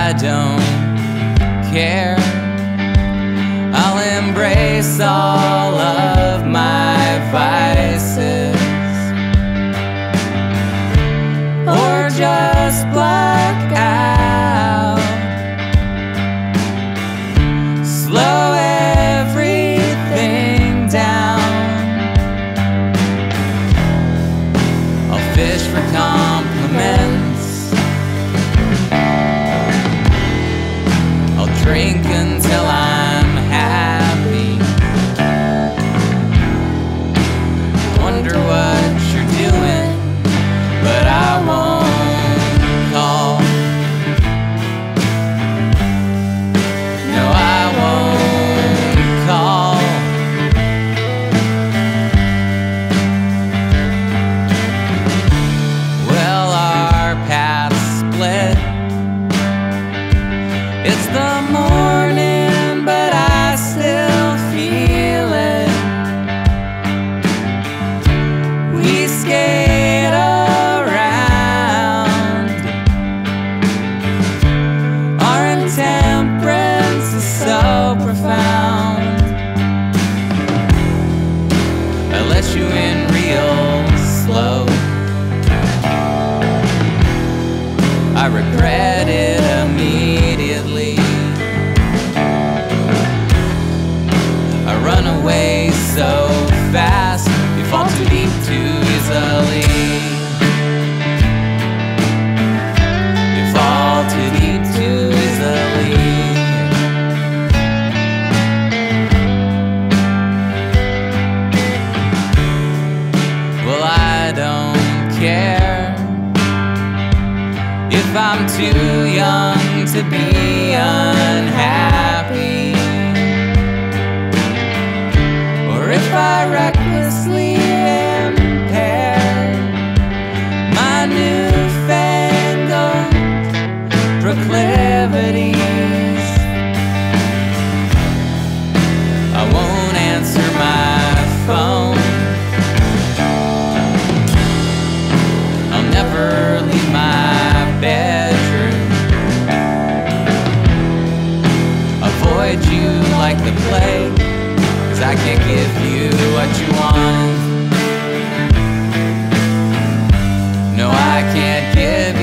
I don't care. I'll embrace all of my vices, or just black out. Slow everything down. I'll fish for compliments. I'll drink until I'm happy. Wonder what you're doing, but I won't call. No, I won't call. Well, our paths split. It's the morning, but I still feel it. We skate around. Our intemperance is so profound. I let you in real slow. I regret it immediately. I run away so fast, you fall too deep too easily. You fall too deep too easily. Well, I don't care if I'm too young to be unhappy, or if I recklessly impair my newfangled proclivities. I won't answer my phone. I'll never leave my bedroom. Avoid you like the plague, 'cause I can't give you what you want. No, I can't give